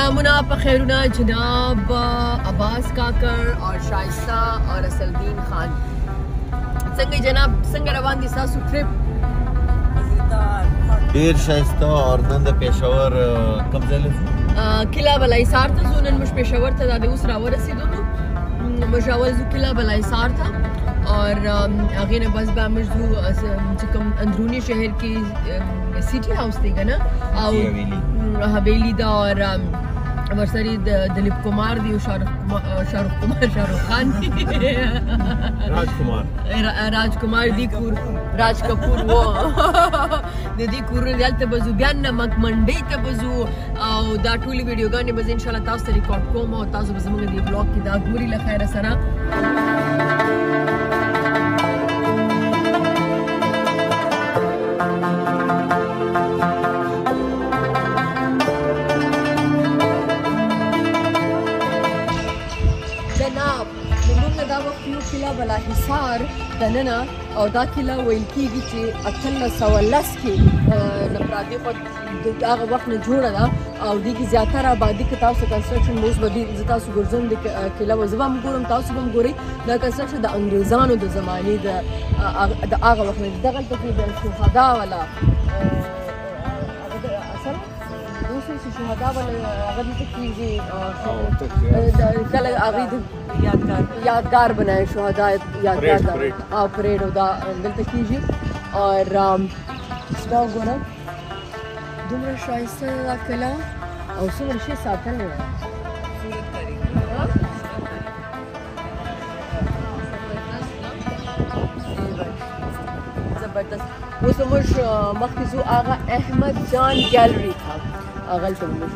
सलामुना पखेरुना जनाब अब्बास काकर और शाइस्ता और असलदीन खान संगे जनाब संग रोان दि सासु ट्रिप ډیر شایسته اور نن د پېښور کوم ځای له किला बलाइसार ته زو نن مش پېښور ته د اوس را ورسېدو نو مجاول زو किला बलाइसार था और आगे ने बस बा मजदू چې کوم اندرونی شهر کې سیټي هاوس دی کنه او حویلی دا اور ورسری دلیپ کمار دی او شاروخ خان دی راج کمار دی کور راج کپور و د دې کور دلته بزو بیان نمک منډي ته بزو او دا ټولي ویډیوګانې به ان شاء الله تاسو ته ریکارډ کوم او تاسو به زموږ دی بلاګ کې دا ګوري له خیره سره किला बलाहिसार دننه او دا کله ویل کېږي چې 1810 کې نفرادي خو هغه وخت نه جوړه ده او دې کې زیاتره آبادي کې تاسو کنسټرکشن موږ به زه تاسو ګرځوم د کله وزبه هم ګورم تاسو به هم ګورئ دا کنسټرکشن د انګریزانو د زمانې د هغه وخت نه دغلته کې د شهدا والا شهدا والا هغه دې کېږي کله هغه یادگار بنائے شہداء یادگار پریڈ دا دلته کیږي اور دا وګوره دومره ښایسته دا کلا او څومره ښه ساتل دی زبردست اوس موږ مخکې ځو هغه احمد جان ګیلري ته هغلته موږ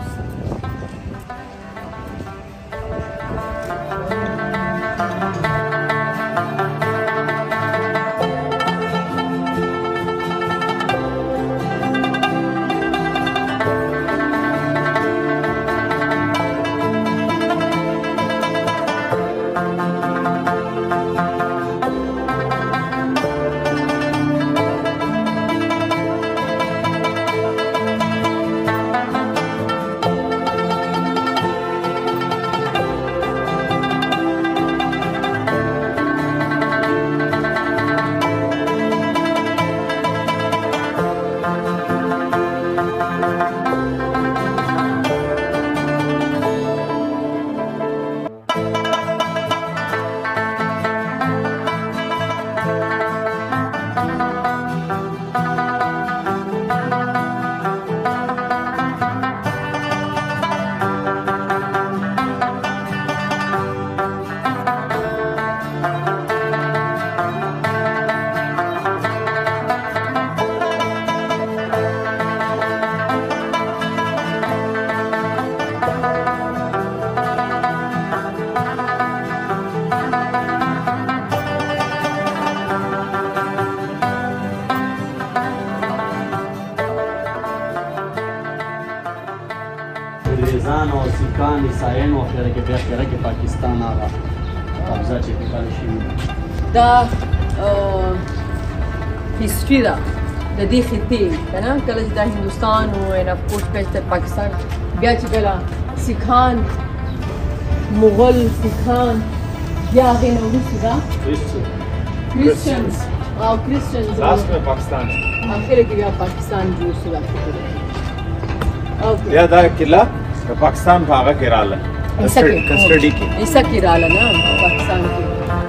انګریزان او سیکان عیسایان او اخره کې بیا اخره کې پاکستان هغه قبضه چې کړل شوې دا هیستوري ده د دې خطې کنه کله چې د هندوستان او ان اف کورس په پاکستان بیا چې کله سیکان مغول سیکان بیا هغې نه وروسته ده کرسچنز لاست में पाकिस्तान اخره کې بیا پاکستان جوړ شو بیا دا قلعه د پاکستان په هغه کې رااله کسټډي کې ایسا کې رااله نه پاکستان کې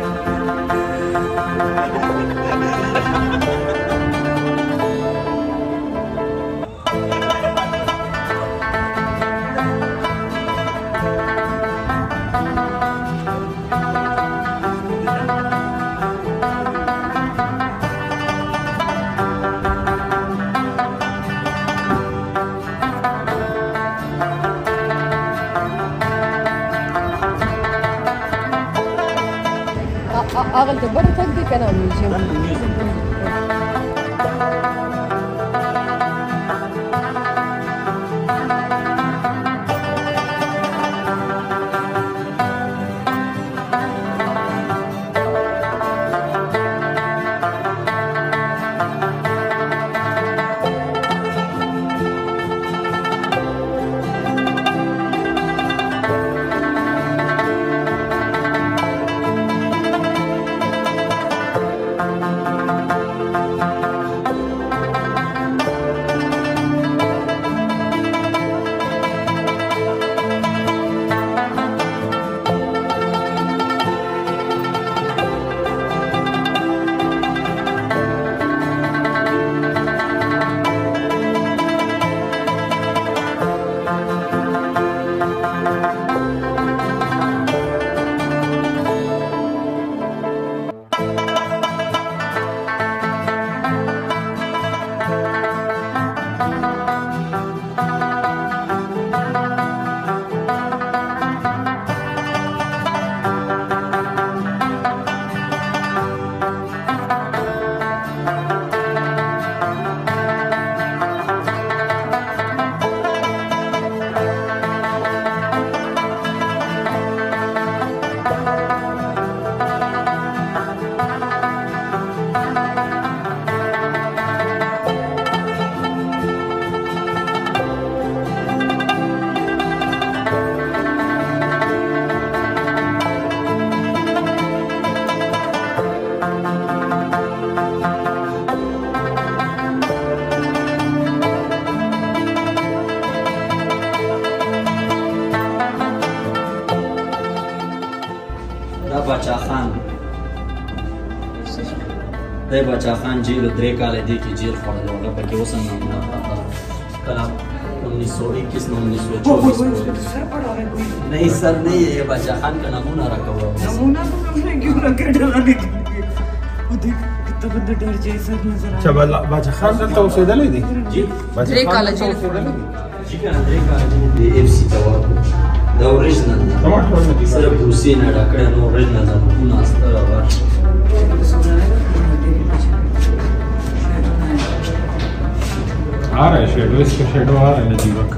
هغه د بره تګ دی که نه میوزیم د بچا خان جیل 3 کال دی کې جیل خوړل هغه پکې اوس هم نمونه پراته کله 1921 1924 सर पड़ा है कोई नहीं सर नहीं है ये बच्चा खान का नमूना रखा हुआ है नमूना तो हमने क्यों रखे डराने के लिए वो देख कितना बंदा डर जैसा नजर आ شباب باچا خان دلته اوسېدلی دی जी باچا درې خان کاله دلته جیل اوسېدلی دی؟ जी کنه درې کال دی اف سی ته ورکو دا اوریجنل دی زما ټول نه دي. صرف دوسي نه ډکړه نو اوریجنل دا نمونه استره ورشي आ रहा है शेडो इसका शेडो आ रहा है ना जीवक